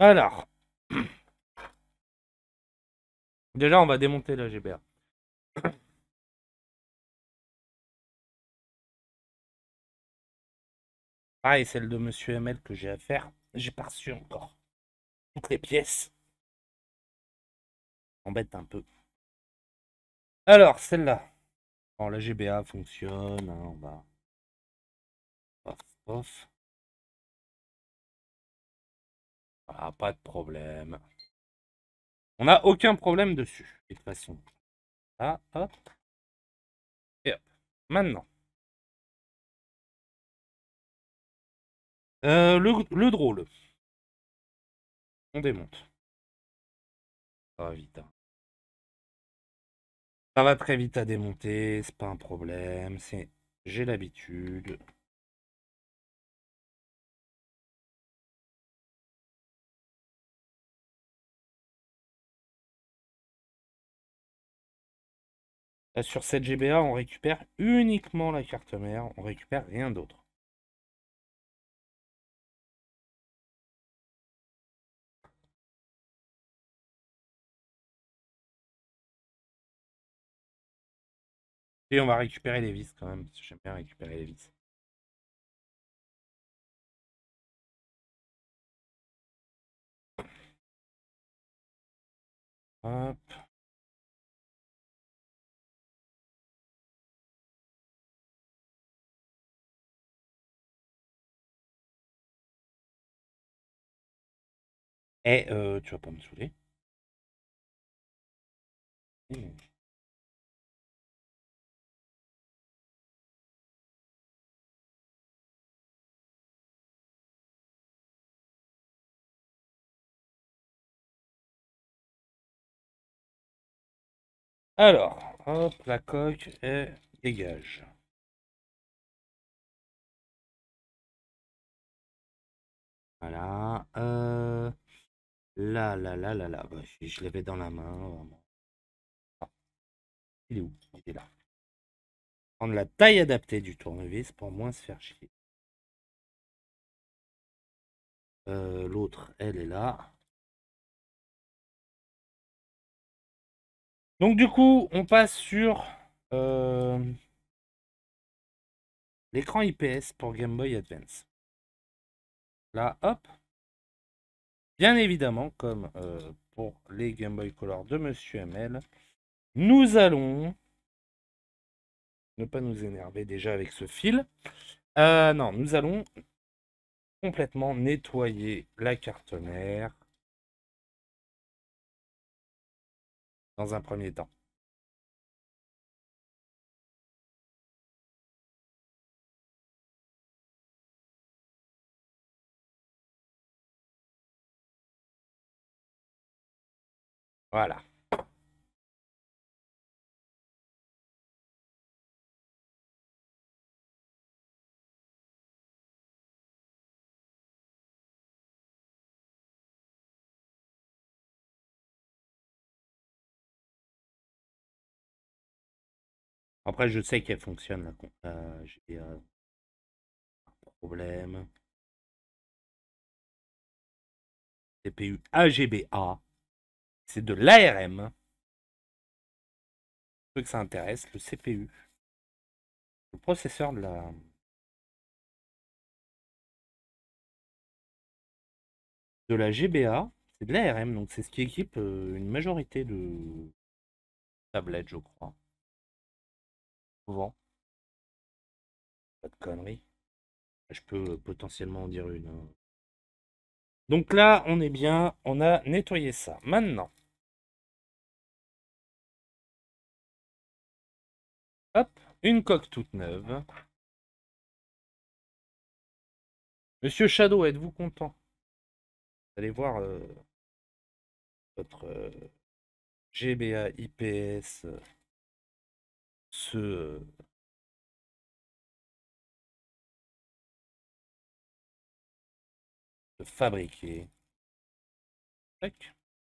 Alors, déjà, on va démonter la GBA. Ah, et celle de Monsieur ML que j'ai à faire, j'ai pas reçu encore toutes les pièces. Embête un peu. Alors, celle-là. Bon, la GBA fonctionne, hein, on va... Pof, pof. Ah, pas de problème. On n'a aucun problème dessus, de toute façon. Ah, hop, et hop. Maintenant, le drôle. On démonte. Ça va vite, hein. Ça va très vite à démonter, c'est pas un problème. J'ai l'habitude. Là, sur cette GBA, on récupère uniquement la carte mère, on récupère rien d'autre. Et on va récupérer les vis quand même, parce que j'aime bien récupérer les vis. Hop. Et tu vas pas me saouler. Alors, hop, la coque et dégage. Voilà. Là. Bah, je l'avais dans la main, vraiment. Ah, il est où? Il est là. Prendre la taille adaptée du tournevis pour moins se faire chier. L'autre, elle est là. Donc du coup, on passe sur l'écran IPS pour Game Boy Advance. Là, hop. Bien évidemment, comme pour les Game Boy Color de Monsieur ML, nous allons ne pas nous énerver déjà avec ce fil. Non, nous allons complètement nettoyer la carte mère dans un premier temps. Voilà. Après, je sais qu'elle fonctionne là. J'ai un problème. CPU AGBA. C'est de l'ARM. Ceux que ça intéresse, le CPU. Le processeur de la GBA, c'est de l'ARM. Donc c'est ce qui équipe une majorité de tablettes, je crois. Souvent. Pas de conneries. Je peux potentiellement en dire une, hein. Donc là, on est bien. On a nettoyé ça. Maintenant, hop, une coque toute neuve. Monsieur Shadow, êtes-vous content? Vous allez voir votre GBA IPS se fabriquer. Tac.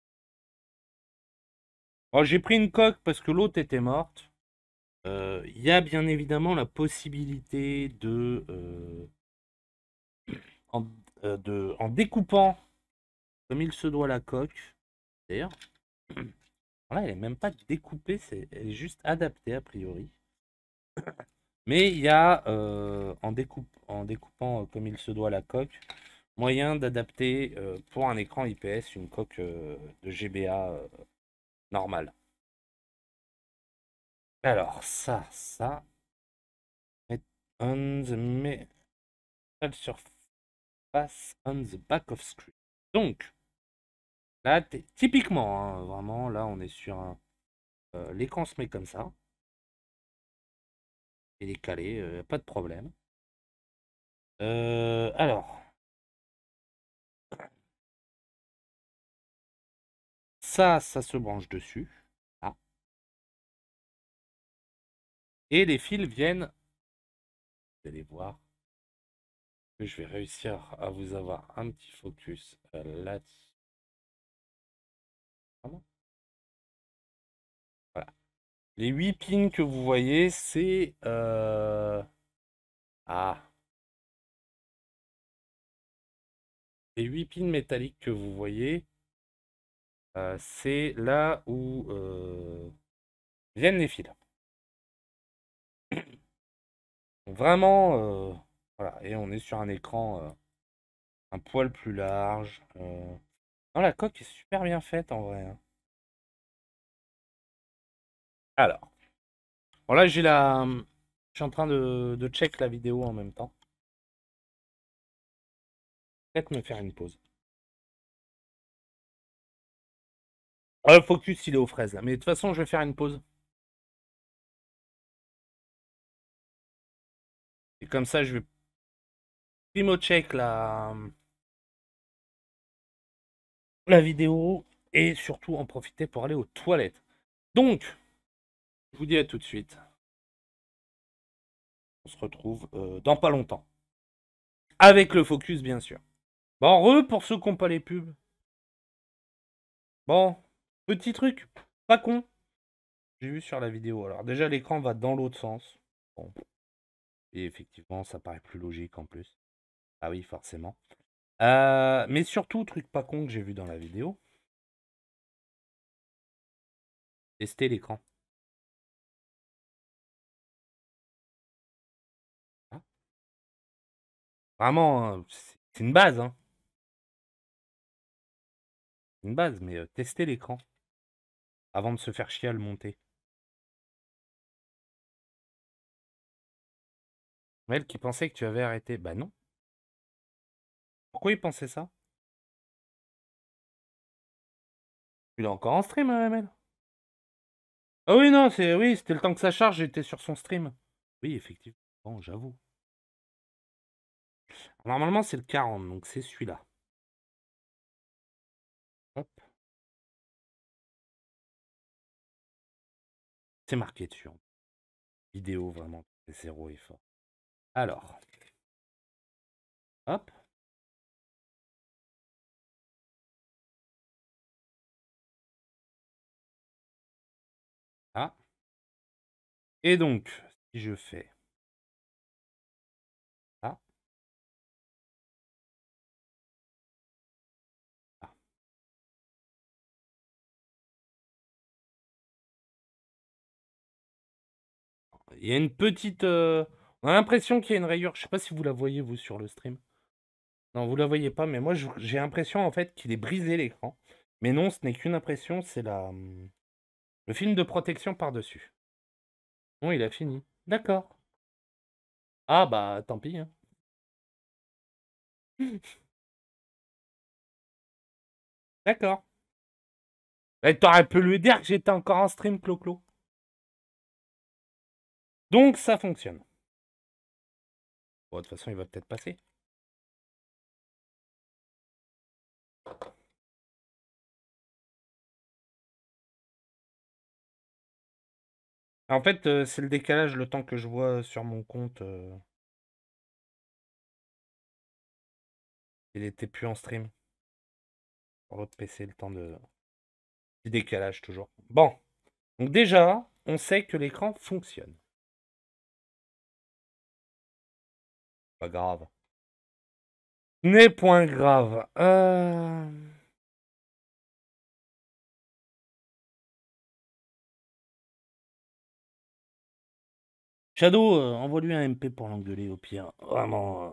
Alors, j'ai pris une coque parce que l'autre était morte. Il y a bien évidemment la possibilité en découpant comme il se doit la coque. D'ailleurs, là, elle est même pas découpée, elle est juste adaptée a priori. Mais il y a, en découpant comme il se doit la coque, moyen d'adapter pour un écran IPS une coque de GBA normale. Alors, ça, on the metal surface on the back of screen. Donc, là, typiquement, hein, vraiment, là, on est sur un. L'écran se met comme ça. Il est calé, pas de problème. Alors, ça se branche dessus. Ah. Et les fils viennent. Vous allez voir que je vais réussir à vous avoir un petit focus là-dessus. Voilà. Les 8 pins que vous voyez, c'est. Ah. Les 8 pins métalliques que vous voyez, c'est là où viennent les fils. Vraiment, voilà. Et on est sur un écran un poil plus large. Non, la coque est super bien faite en vrai, hein. Alors, bon là j'ai la. Je suis en train de check la vidéo en même temps. Peut-être me faire une pause. Le focus il est aux fraises là. Mais de toute façon je vais faire une pause. Et comme ça je vais primo check la vidéo et surtout en profiter pour aller aux toilettes. Donc, je vous dis à tout de suite. On se retrouve dans pas longtemps. Avec le focus bien sûr. Bon, pour ceux qui n'ont pas les pubs. Bon, petit truc, pas con. J'ai vu sur la vidéo. Alors déjà l'écran va dans l'autre sens. Bon. Et effectivement, ça paraît plus logique en plus. Ah oui, forcément. Mais surtout, truc pas con que j'ai vu dans la vidéo. Tester l'écran. Hein. Vraiment, hein, c'est une base, hein. Une base, mais tester l'écran. Avant de se faire chier à le monter. Mel qui pensait que tu avais arrêté. Bah non. Pourquoi il pensait ça? Il est encore en stream, Mel. Ah oui, non, oui, c'était le temps que ça charge, j'étais sur son stream. Oui, effectivement. Bon, j'avoue. Normalement, c'est le 40, donc c'est celui-là. Hop. C'est marqué dessus. Vidéo, vraiment. Zéro effort. Alors. Hop. Ah. Et donc, si je fais ça, ah. Il y a une petite. On a l'impression qu'il y a une rayure. Je sais pas si vous la voyez, vous, sur le stream. Non, vous la voyez pas, mais moi, j'ai l'impression, en fait, qu'il est brisé l'écran. Mais non, ce n'est qu'une impression, c'est le film de protection par-dessus. Bon, il a fini. D'accord. Ah, bah, tant pis, hein. D'accord. T'aurais pu lui dire que j'étais encore en stream, Clo-Clo. Donc, ça fonctionne. Bon, de toute façon, il va peut-être passer. En fait, c'est le décalage, le temps que je vois sur mon compte. Il était plus en stream. Sur l'autre PC, le temps de. Petit décalage toujours. Bon. Donc déjà, on sait que l'écran fonctionne. Pas grave. N'est point grave. Shadow, envoie-lui un MP pour l'engueuler au pire. Vraiment.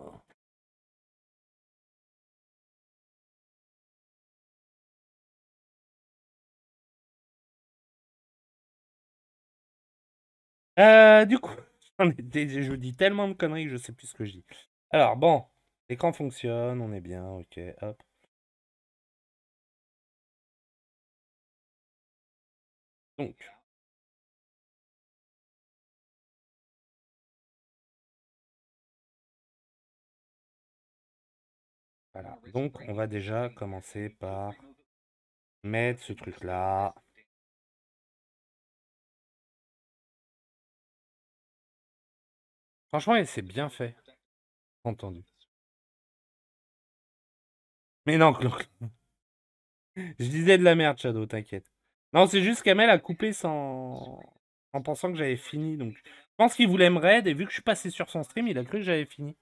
Du coup, je dis tellement de conneries que je sais plus ce que je dis. Alors, bon, l'écran fonctionne, on est bien, ok, hop. Donc, voilà. Donc, on va déjà commencer par mettre ce truc-là. Franchement, c'est bien fait. Entendu. Mais non, Claude. Je disais de la merde, Shadow, t'inquiète. Non, c'est juste qu'Amel a coupé sans... en pensant que j'avais fini. Donc, je pense qu'il voulait me raid et vu que je suis passé sur son stream, il a cru que j'avais fini.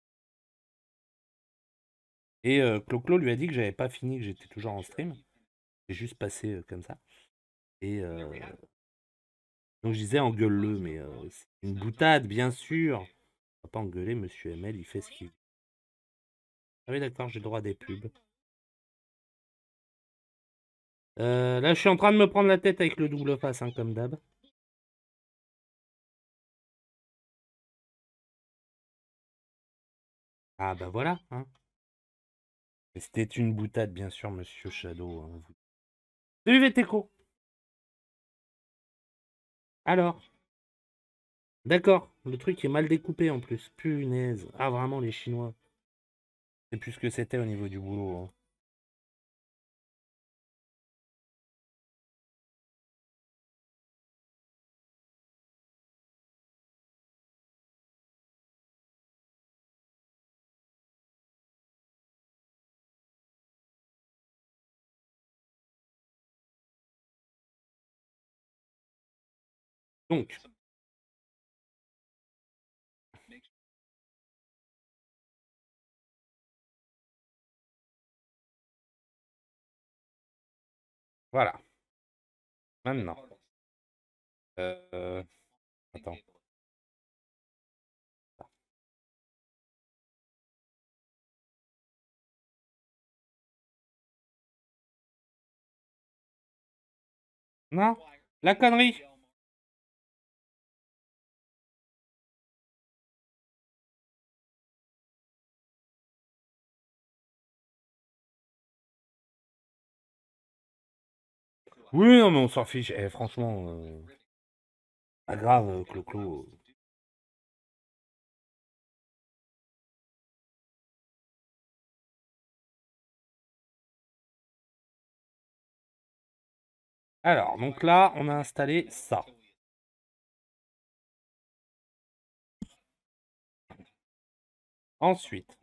Et Clo-Clo lui a dit que j'avais pas fini, que j'étais toujours en stream. J'ai juste passé comme ça. Et donc je disais engueule-le, mais c'est une boutade, bien sûr. On va pas engueuler Monsieur ML, il fait ce qu'il veut. Ah oui, d'accord, j'ai le droit à des pubs. Là, je suis en train de me prendre la tête avec le double face, hein, comme d'hab. Ah bah voilà, hein. C'était une boutade, bien sûr, Monsieur Shadow. Hein. Salut Veteco. Alors, d'accord, le truc est mal découpé en plus. Punaise. Ah vraiment, les Chinois. C'est plus ce que c'était au niveau du boulot. Hein. Donc, voilà. Maintenant. Attends. Non, la connerie. Oui, non, mais on s'en fiche. Eh, franchement, pas grave, Clo-Clo. Alors, donc là, on a installé ça. Ensuite,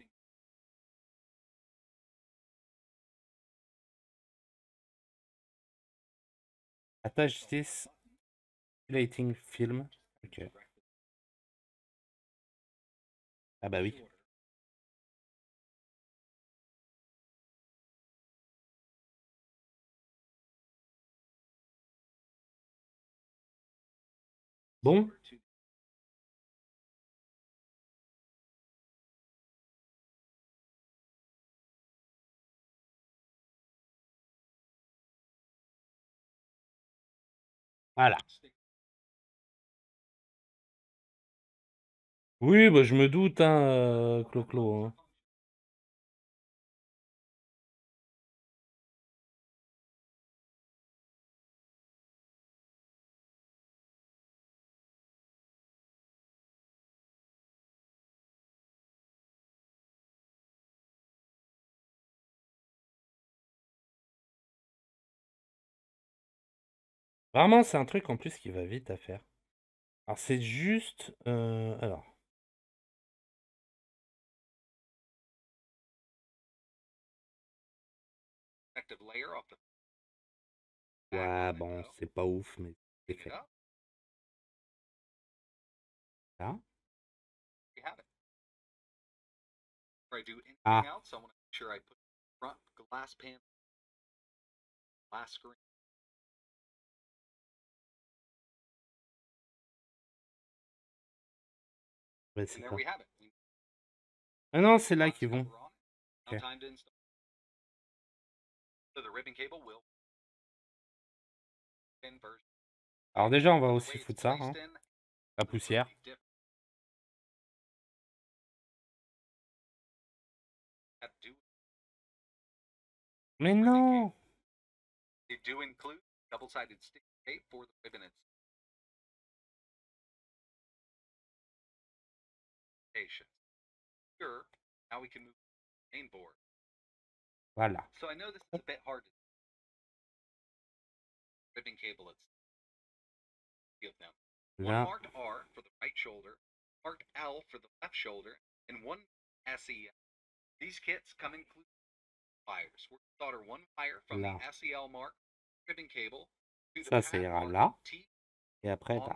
attache 6, lighting film. Ok. Ah bah oui. Bon, voilà. Oui, bah je me doute, hein, Clo-Clo. Hein. Vraiment, c'est un truc en plus qui va vite à faire. Alors, c'est juste... alors. Ouais, bon, c'est pas ouf, mais c'est fait. Là. Ah. Ouais, c'est ça. Ah non, c'est là qu'ils vont. Ok. Alors déjà, on va aussi foutre ça, hein, la poussière. Mais non! Voilà. Là, là. Ça, ça ira là. Et après, là.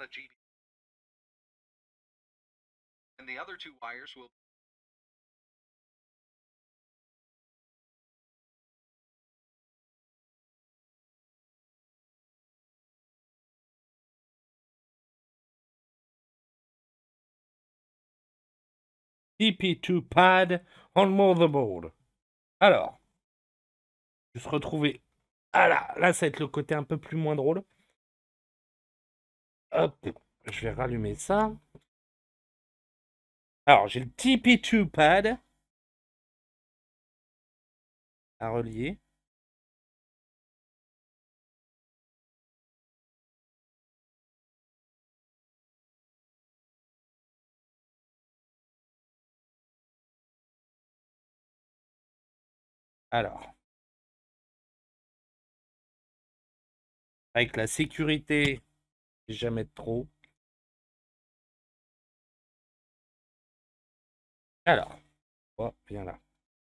TP2 pad on motherboard. Alors, je se retrouver. Ah là, ça va être le côté un peu plus moins drôle. Hop, je vais rallumer ça. Alors, j'ai le TP2 pad à relier. Alors, avec la sécurité, jamais de trop. Alors, oh, viens là.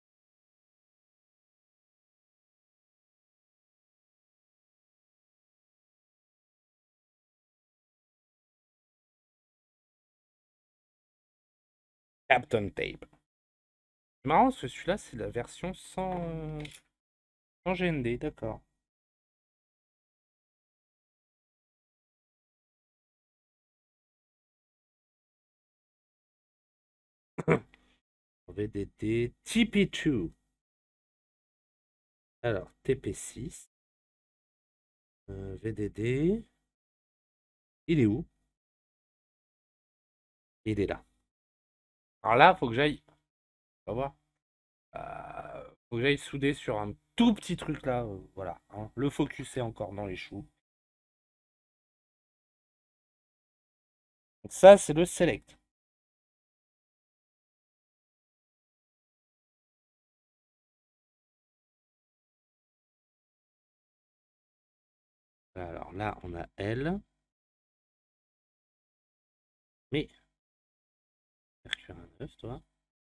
Captain Tape. C'est marrant parce que celui-là, c'est la version sans GND, d'accord. VDD TP2. Alors, TP6. VDD. Il est où? Il est là. Alors là, faut que j'aille. On va voir. Faut que j'aille souder sur un tout petit truc là. Voilà, hein. Le focus est encore dans les choux. Donc ça, c'est le select. Alors là, on a L. Mais, Mercure 9, toi.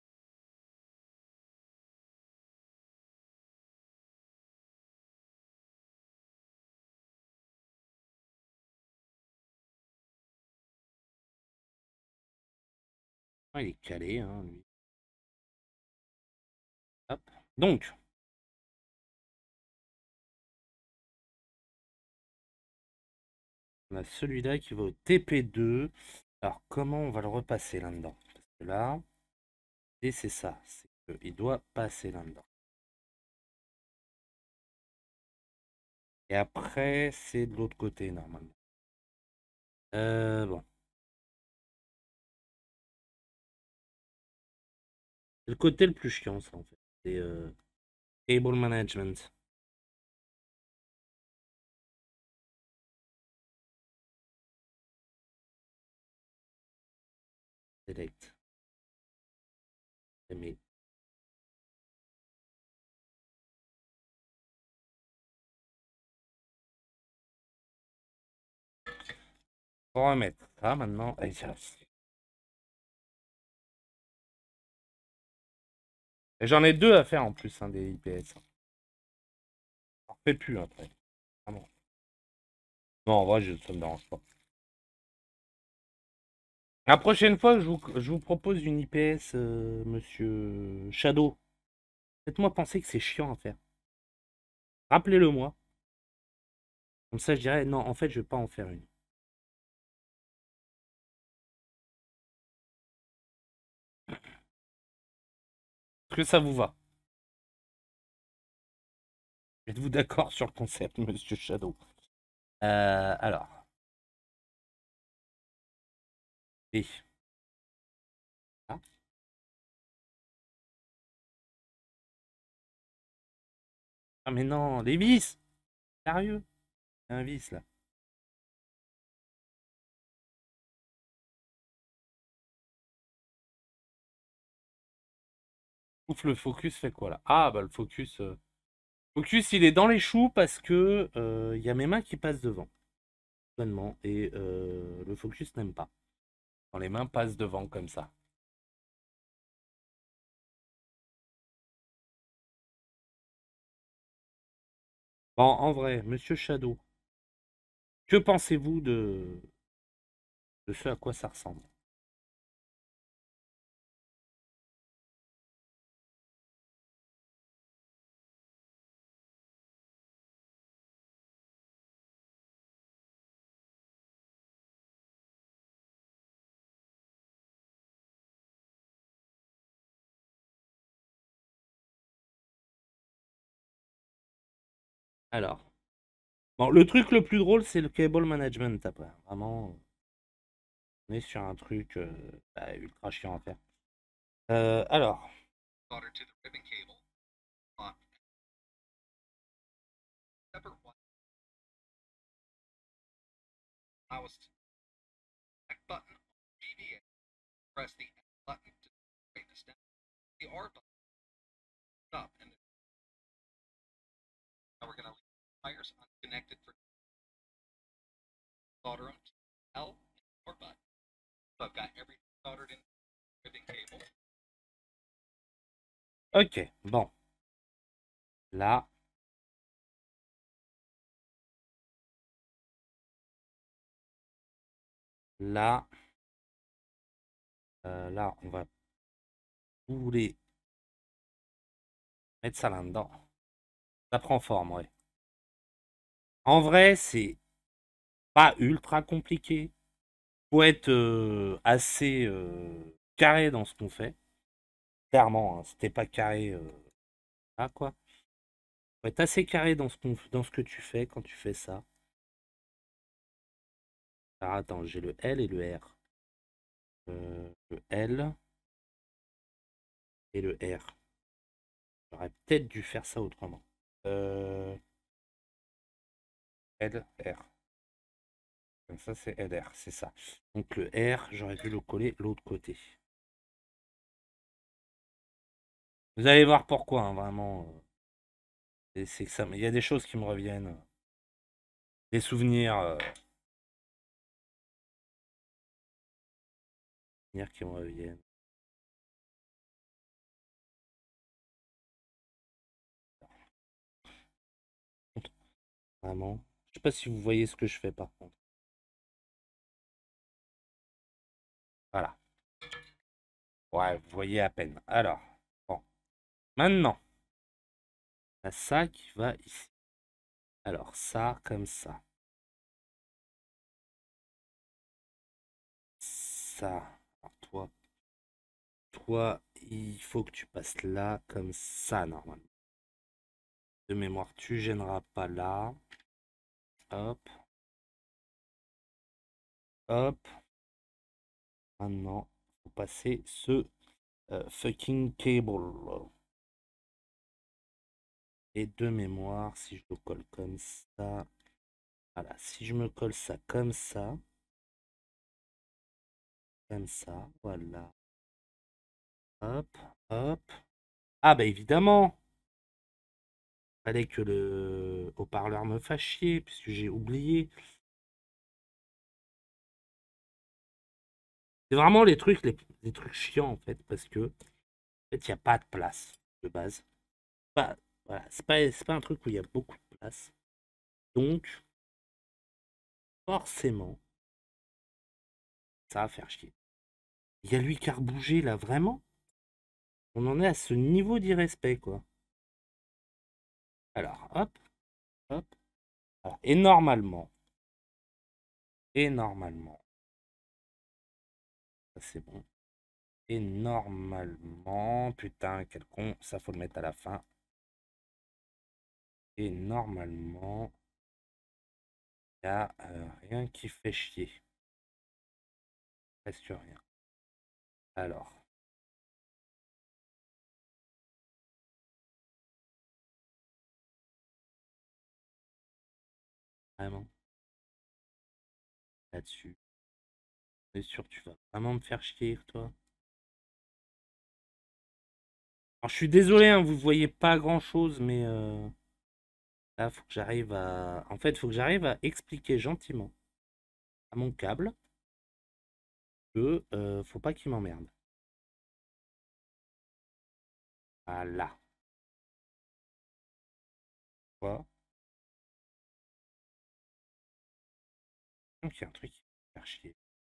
Ah, il est calé, hein, lui. Hop. Donc, on a celui-là qui va au TP2. Alors, comment on va le repasser là-dedans? Parce que là, et c'est ça. C'est qu'il doit passer là-dedans. Et après, c'est de l'autre côté, normalement. Bon. C'est le côté le plus chiant, ça, en fait. C'est Cable Management. Select. Mais faut remettre ça maintenant. Et j'en ai deux à faire en plus, hein, des IPS. On ne fait plus après. Ah bon. Non, en vrai, ça me dérange pas. La prochaine fois, je vous propose une IPS, monsieur Shadow. Faites-moi penser que c'est chiant à faire. Rappelez-le moi. Comme ça, je dirais, non, en fait, je vais pas en faire une. Est-ce que ça vous va? Êtes-vous d'accord sur le concept, Monsieur Shadow? Alors, et ah, ah, mais non, les vis! Sérieux? C'est un vis là. Ouf, le focus fait quoi là? Ah bah le focus. Focus il est dans les choux parce que il y a mes mains qui passent devant. Seulement. Et le focus n'aime pas. Quand les mains passent devant comme ça. Bon, en vrai, Monsieur Shadow, que pensez-vous de ce à quoi ça ressemble? Alors, bon, le truc le plus drôle, c'est le cable management après. Vraiment, on est sur un truc bah, ultra chiant à faire. Alors, ok, bon, là, là, là, on va pouler mettre ça là-dedans. Ça prend forme, ouais. En vrai, c'est pas ultra compliqué. Faut être assez carré dans ce qu'on fait. Clairement, hein, si t'es pas carré, ah quoi. Faut être assez carré dans ce que tu fais quand tu fais ça. Alors attends, j'ai le L et le R. Le L et le R. J'aurais peut-être dû faire ça autrement. Euh, L, R. Comme ça, c'est L, R, c'est ça. Donc le R, j'aurais dû le coller l'autre côté. Vous allez voir pourquoi, hein, vraiment. C'est que ça, il y a des choses qui me reviennent. Des souvenirs qui me reviennent. Vraiment. Je sais pas si vous voyez ce que je fais par contre. Voilà. Ouais, vous voyez à peine. Alors, bon. Maintenant, il y a ça qui va ici. Alors, ça, comme ça. Ça. Alors, toi, il faut que tu passes là, comme ça, normalement. De mémoire, tu gêneras pas là. Hop, hop. Maintenant, faut passer ce fucking cable. Et de mémoire, si je le colle comme ça. Voilà, si je me colle ça, comme ça, voilà. Hop, hop. Ah bah évidemment, fallait que le haut-parleur me fasse chier, puisque j'ai oublié. C'est vraiment les trucs chiants en fait, parce que en fait, il n'y a pas de place de base. Pas, voilà, c'est pas un truc où il y a beaucoup de place. Donc, forcément, ça va faire chier. Il y a lui qui a rebougé là, vraiment. On en est à ce niveau d'irrespect, quoi. Alors, hop, hop. Voilà. Et normalement, ça c'est bon. Et normalement, putain, quel con, ça faut le mettre à la fin. Et normalement, il n'y a rien qui fait chier. Presque rien. Alors, vraiment, là-dessus. C'est sûr, tu vas vraiment me faire chier, toi. Alors, je suis désolé, hein, vous voyez pas grand-chose, mais là, faut que j'arrive à... En fait, faut que j'arrive à expliquer gentiment à mon câble que faut pas qu'il m'emmerde. Voilà. Quoi? Donc, il y a un truc qui va me faire chier.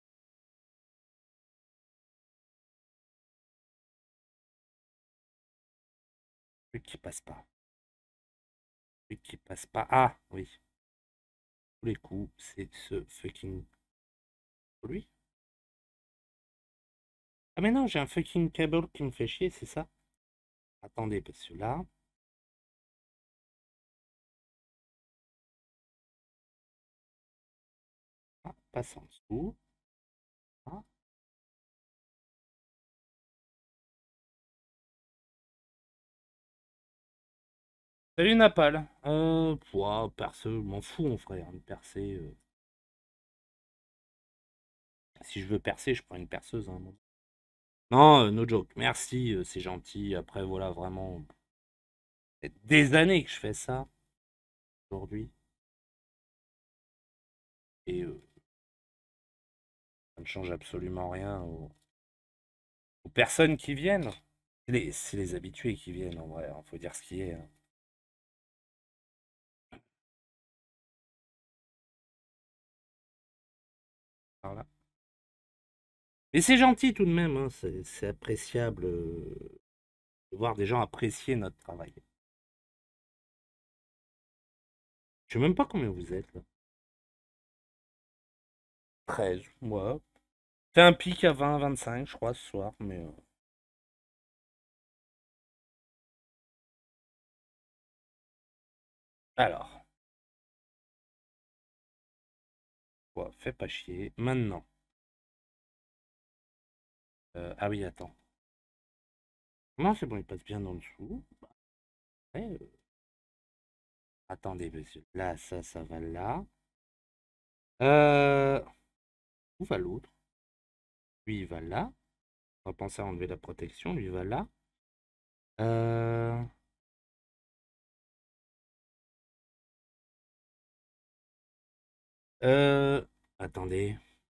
Un truc qui passe pas. Un truc qui passe pas. Ah, oui. Tous les coups, c'est ce fucking... Lui? Ah, mais non, j'ai un fucking câble qui me fait chier, c'est ça? Attendez, parce que là... Ah, passe en dessous. Ah. Salut Napal. Pouah, perceux, m'en fous, mon frère. Une percée. Si je veux percer, je prends une perceuse, hein. Non, no joke. Merci, c'est gentil. Après, voilà, vraiment. Ça fait des années que je fais ça aujourd'hui. Et ça ne change absolument rien aux personnes qui viennent. C'est les habitués qui viennent, en vrai. Il faut dire ce qui est, hein. Voilà. Mais c'est gentil tout de même, hein. C'est appréciable de voir des gens apprécier notre travail. Je sais même pas combien vous êtes là. 13, moi. Fait un pic à 20, 25, je crois, ce soir, mais alors, quoi, fais pas chier. Maintenant. Ah oui, attends. Non, c'est bon, il passe bien en dessous. Ouais, attendez, monsieur. Là, ça va là. Euh, Où va l'autre? Lui, il va là. On va penser à enlever la protection. Lui, il va là. Euh... euh, Attendez.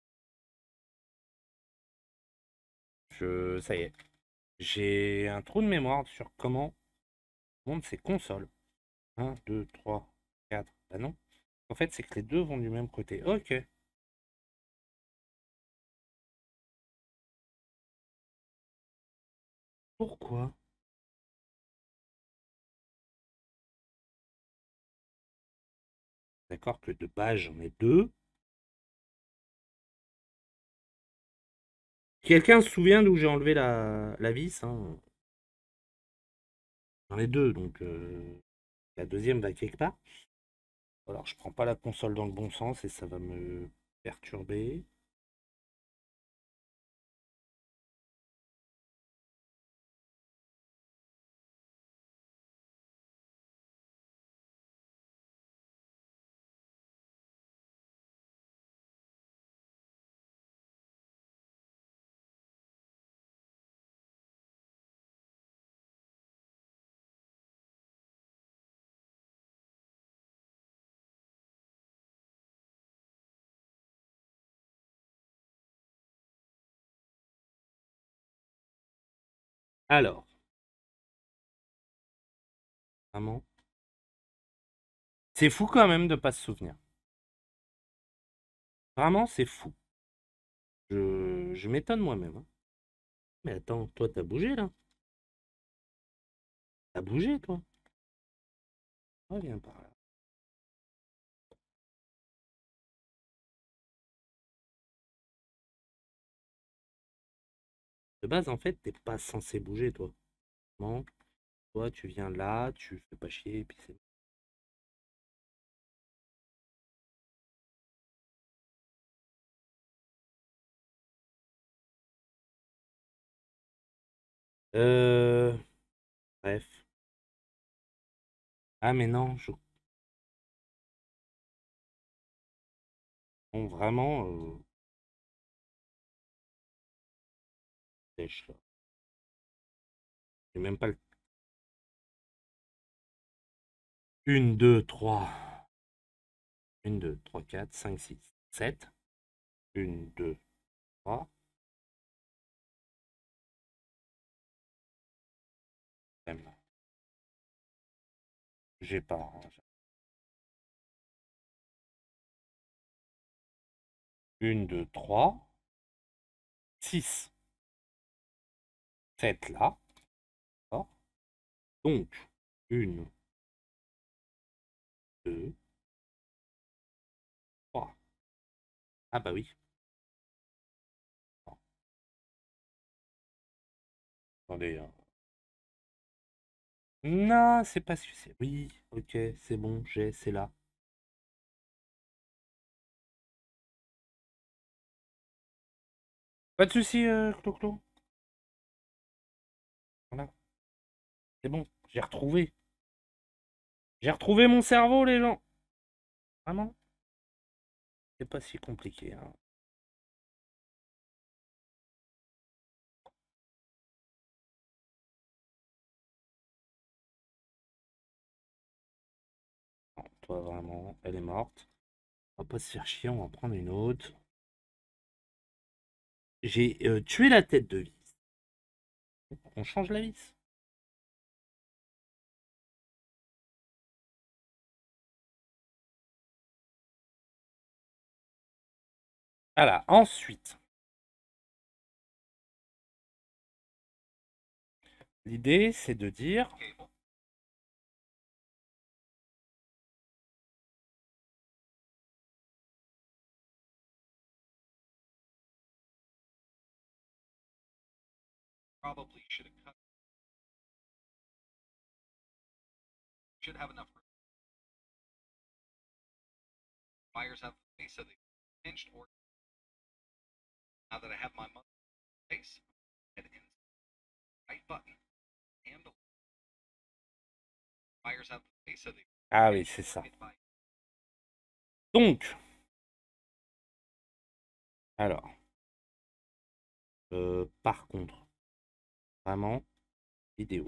Ça y est. J'ai un trou de mémoire sur comment montent ces consoles. Un, 2, 3, 4. Bah non. En fait, c'est que les deux vont du même côté. Ok. Pourquoi? D'accord que de base, j'en ai deux. Quelqu'un se souvient d'où j'ai enlevé la vis, hein? J'en ai deux, donc la deuxième va quelque part. Alors, je prends pas la console dans le bon sens et ça va me perturber. Alors, vraiment, c'est fou quand même de pas se souvenir. Vraiment, c'est fou. Je m'étonne moi-même, hein. Mais attends, toi, t'as bougé là? T'as bougé, toi? Ah, viens par là. De base, en fait, t'es pas censé bouger, toi. Non. Toi, tu viens là, tu fais pas chier, et puis c'est... Euh... Bref. Ah, mais non, je... Bon, vraiment... Dèche, là. J'ai même pas le... 1, 2, 3. 1, 2, 3, 4, 5, 6, 7. 1, 2, 3. J'ai pas. Hein. 1, 2, 3. 6. 7 là. D'accord. Donc, 1, 2, 3. Ah bah oui. Attendez. Hein. Non, c'est pas suffisant. Oui, ok, c'est bon, c'est là. Pas de souci, Clo-Clo. Voilà, c'est bon, j'ai retrouvé. J'ai retrouvé mon cerveau, les gens. Vraiment, c'est pas si compliqué. Hein. Non, toi, vraiment, elle est morte. On va pas se faire chier, on va en prendre une autre. J'ai tué la tête de vis. On change la vis. Voilà, ensuite, l'idée, c'est de dire... Probably should have enough. Buyers have the face of the pinched or now that I have my money face, and in right button handle. Buyers have the face of the Ah oui, c'est ça. Donc, alors, par contre, vraiment, vidéo.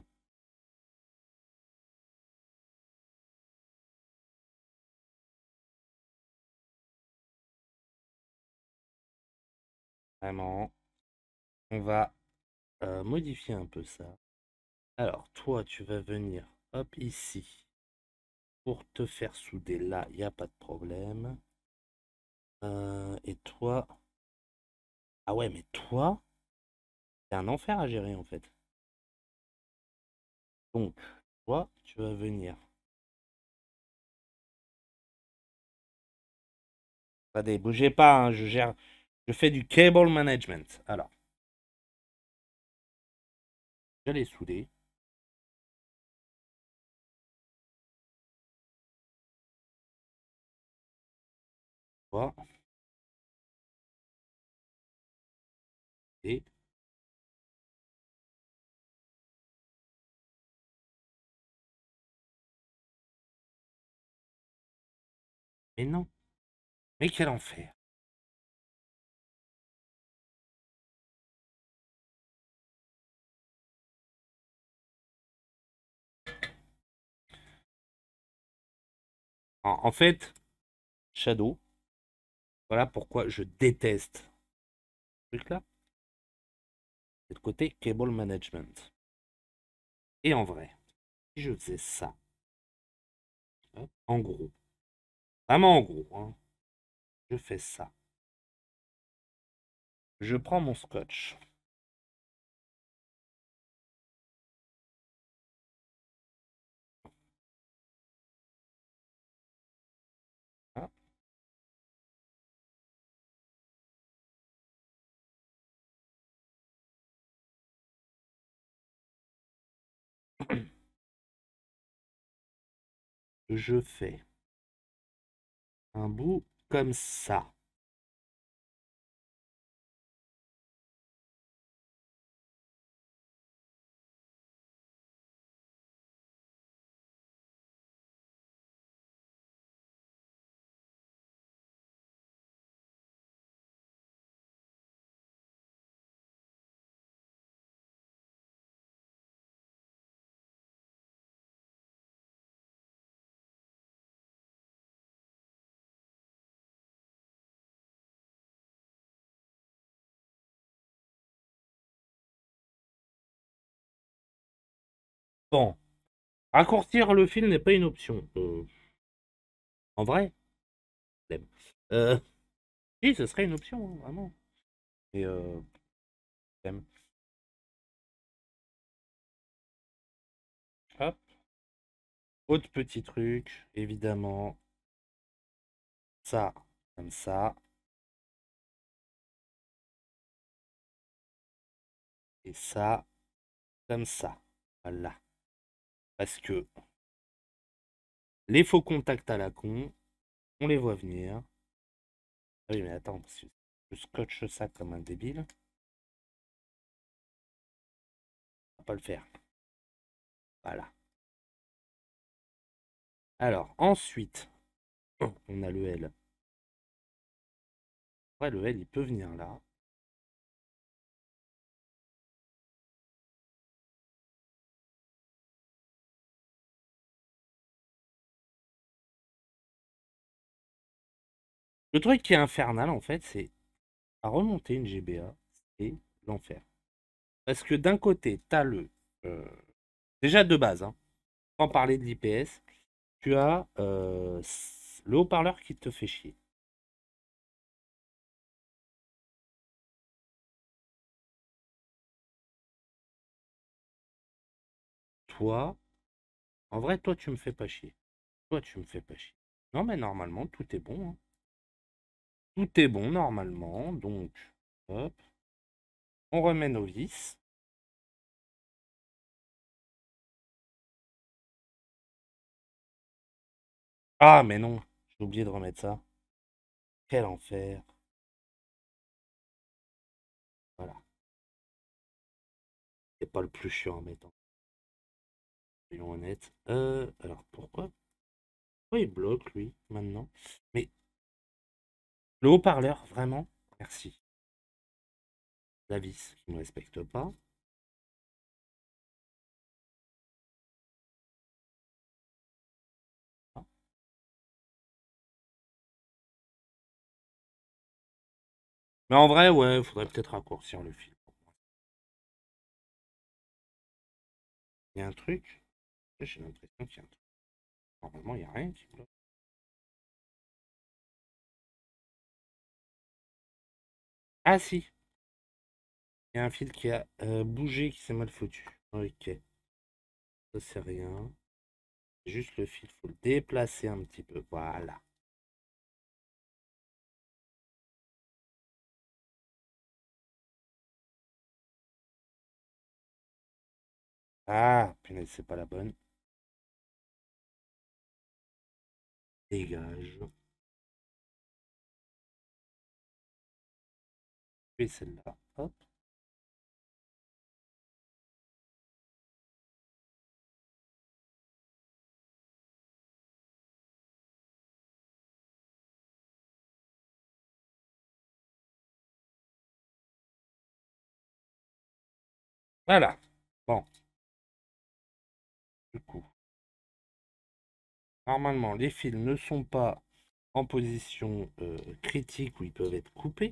Vraiment, on va modifier un peu ça. Alors, toi, tu vas venir, hop, ici, pour te faire souder là, il n'y a pas de problème. Et toi... Ah ouais, mais toi, c'est un enfer à gérer, en fait. Donc, toi, tu vas venir... Attendez, bougez pas, hein, je gère... Je fais du cable management. Alors, je l'ai soudé. Toi, et... Mais non, mais quel enfer. En fait, Shadow, voilà pourquoi je déteste ce truc-là. C'est le côté cable management. Et en vrai, si je faisais ça, hop, en gros, vraiment en gros, hein, je fais ça. Je prends mon scotch. Hein, Je fais un bout comme ça. Bon, raccourcir le fil n'est pas une option. En vrai, flemme. Si, ce serait une option, hein, vraiment. Et flemme. Hop. Autre petit truc, évidemment, ça, comme ça, et ça, comme ça. Voilà. Parce que les faux contacts à la con, on les voit venir. Ah oui, mais attends, parce que je scotche ça comme un débile. On va pas le faire. Voilà. Alors, ensuite, on a le L. Ouais, le L, il peut venir là. Le truc qui est infernal, en fait, c'est à remonter une GBA, c'est l'enfer. Parce que d'un côté, t'as le... euh, déjà de base, hein, sans parler de l'IPS, tu as le haut-parleur qui te fait chier. Toi, en vrai, toi, tu me fais pas chier. Toi, tu me fais pas chier. Non, mais normalement, tout est bon, hein. Tout est bon, normalement. Donc, hop, on remet nos vis. Ah, mais non, j'ai oublié de remettre ça. Quel enfer. Voilà. C'est pas le plus chiant à mettre, hein. Soyons honnêtes. Alors, pourquoi? Pourquoi il bloque, lui, maintenant? Mais le haut-parleur, vraiment? Merci. La vis qui ne respecte pas. Ah. Mais en vrai, ouais, faudrait peut-être raccourcir le fil. Il y a un truc. J'ai l'impression qu'il y a un truc. Normalement, il n'y a rien qui bloque. Ah si, il y a un fil qui a bougé, qui s'est mal foutu. Ok, ça c'est rien. Juste le fil, faut le déplacer un petit peu. Voilà. Ah, punaise, c'est pas la bonne. Dégage. Et celle-là. Hop. Voilà. Bon, du coup, normalement, les fils ne sont pas en position critique où ils peuvent être coupés.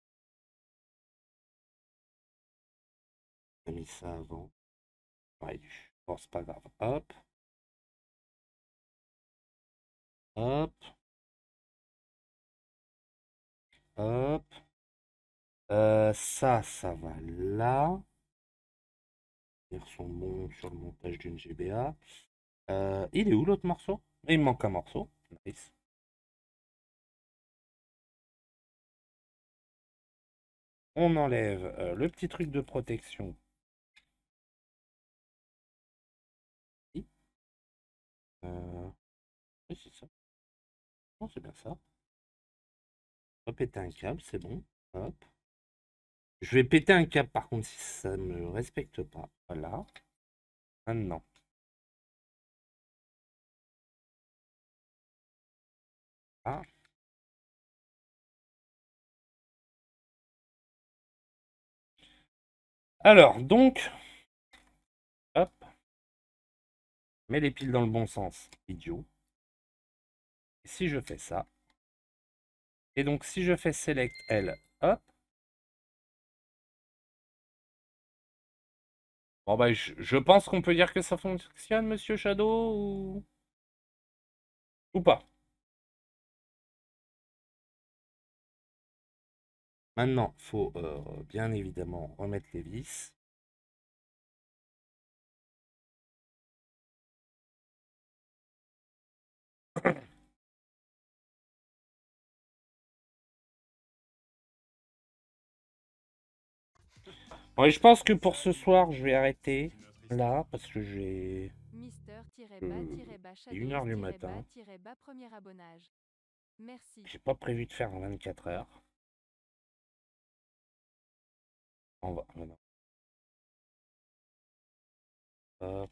J'ai mis ça avant. Ouais, bon, c'est pas grave. Hop, hop, hop. Ça va là. Ils sont bons sur le montage d'une GBA. Il est où l'autre morceau? Il me manque un morceau. Nice. On enlève le petit truc de protection Oui, c'est ça. Non, c'est bien ça. On va péter un câble, c'est bon. Hop. Je vais péter un câble par contre si ça ne me respecte pas. Voilà. Maintenant. Ah. Alors, donc, hop. Mets les piles dans le bon sens, idiot. Et si je fais ça. Et donc, si je fais select L, hop. Bon, bah, je pense qu'on peut dire que ça fonctionne, monsieur Shadow, ou pas. Maintenant, il faut bien évidemment remettre les vis. Bon, et je pense que pour ce soir, je vais arrêter là, parce que j'ai... Il est 1h du matin. Premier abonnage. Merci. J'ai pas prévu de faire en 24 heures. On va, maintenant. Hop,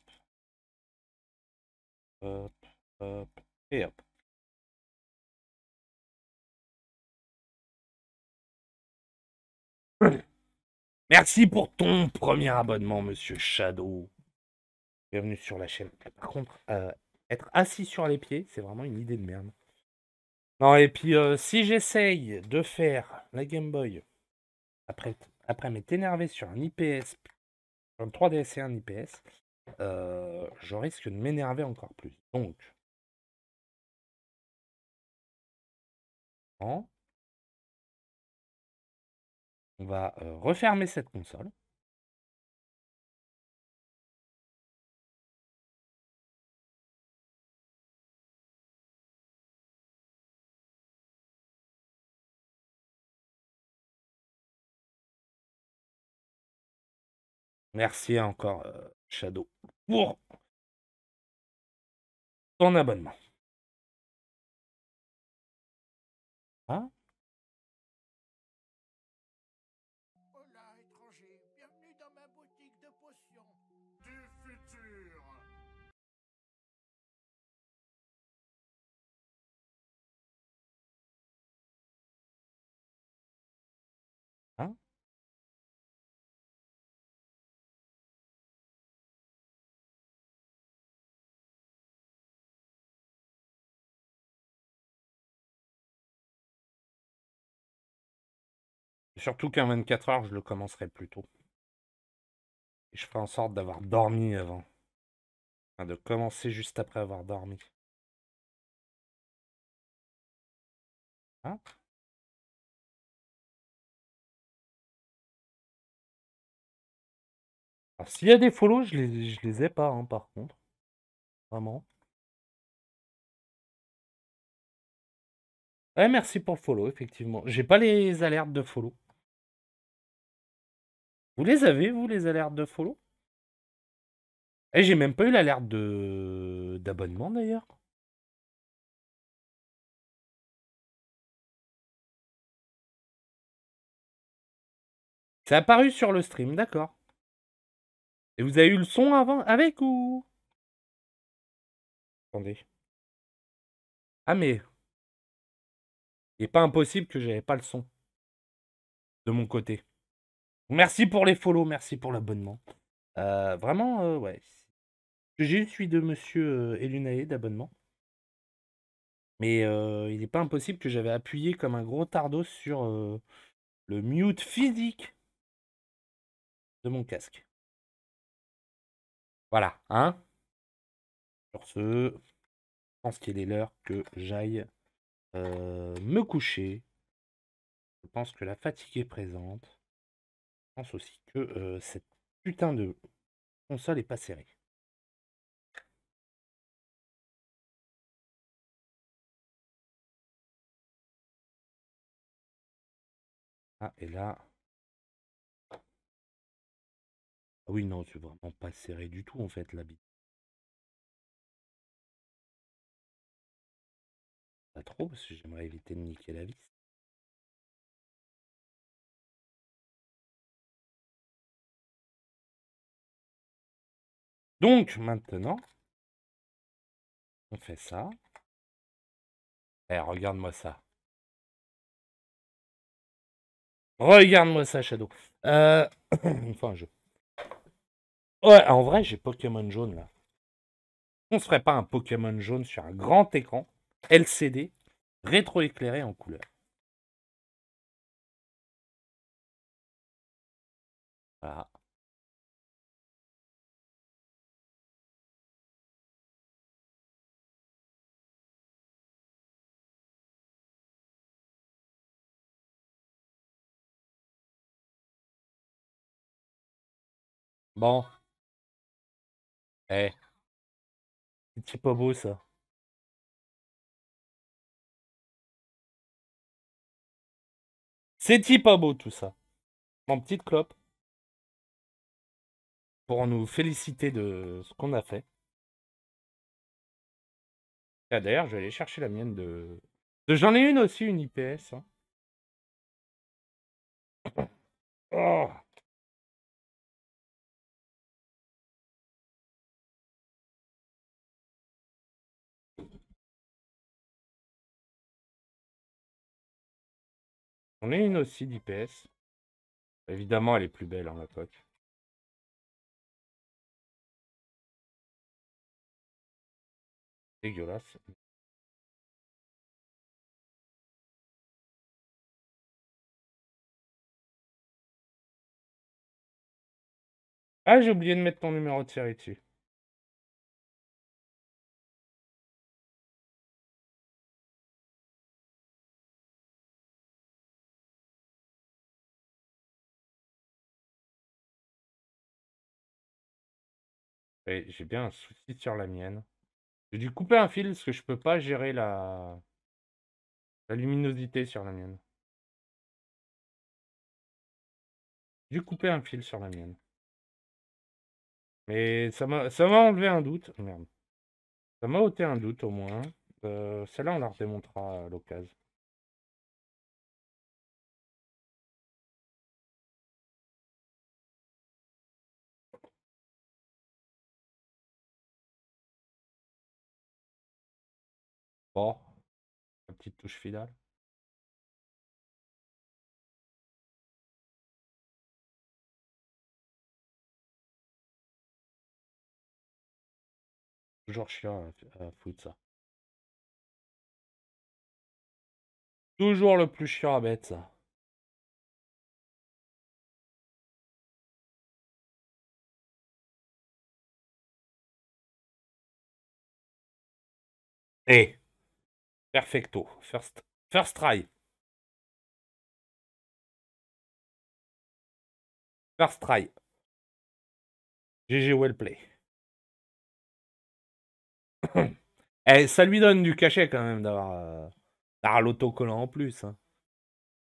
hop, hop, et hop. Merci pour ton premier abonnement, monsieur Shadow. Bienvenue sur la chaîne. Par contre, être assis sur les pieds, c'est vraiment une idée de merde. Non, et puis si j'essaye de faire la Game Boy, après m'être énervé sur un IPS, sur un 3DS et un IPS, je risque de m'énerver encore plus. Donc, on va refermer cette console. Merci encore, Shadow, pour ton abonnement. Ah, Hola, étranger. Bienvenue dans ma boutique de potions. Du futur. hein. Surtout qu'un 24 heures, je le commencerai plus tôt. Et je ferai en sorte d'avoir dormi avant. Enfin, de commencer juste après avoir dormi. Hein. Alors, s'il y a des follow, je les ai pas, hein, par contre. Vraiment. Ouais, merci pour le follow, effectivement. J'ai pas les alertes de follow. Vous les avez, vous, les alertes de follow? Et j'ai même pas eu l'alerte d'abonnement, d'ailleurs. C'est apparu sur le stream, d'accord. Et vous avez eu le son avant, avec ou... Attendez. Ah, mais... Il n'est pas impossible que j'avais pas le son. De mon côté. Merci pour les follow, merci pour l'abonnement. Vraiment, ouais. J'ai eu celui de monsieur Elunae d'abonnement. Mais il n'est pas impossible que j'avais appuyé comme un gros tardos sur le mute physique de mon casque. Voilà, hein. Sur ce, je pense qu'il est l'heure que j'aille me coucher. Je pense que la fatigue est présente. Je pense aussi que cette putain de console est pas serrée. Ah, et là... Ah oui, non, c'est vraiment pas serré du tout, en fait, la bite. trop parce que j'aimerais éviter de niquer la vis. Donc maintenant, on fait ça. Eh, regarde-moi ça. Regarde-moi ça, Shadow. Enfin, un jeu. Ouais, en vrai, j'ai Pokémon jaune là. On se ferait pas un Pokémon jaune sur un grand écran, LCD, rétroéclairé en couleur. Voilà. Bon. Eh. C'est pas beau ça. C'est pas beau tout ça. En petite clope. Pour nous féliciter de ce qu'on a fait. Ah, d'ailleurs, je vais aller chercher la mienne de... J'en ai une aussi, une IPS. Hein. Oh. J'en ai une aussi d'IPS. Évidemment, elle est plus belle, hein, la coque. Dégueulasse. Ah, j'ai oublié de mettre ton numéro de série dessus. Et j'ai bien un souci sur la mienne. J'ai dû couper un fil parce que je peux pas gérer la luminosité sur la mienne. J'ai dû couper un fil sur la mienne. Mais ça m'a enlevé un doute. Merde. Ça m'a ôté un doute au moins. Celle-là, on la redémontrera à l'occasion. Bon, la petite touche finale. Toujours chiant à foutre ça. Toujours le plus chiant à mettre ça. Eh, perfecto. First try. First try. GG Wellplay. Eh, ça lui donne du cachet quand même d'avoir l'autocollant en plus. Hein.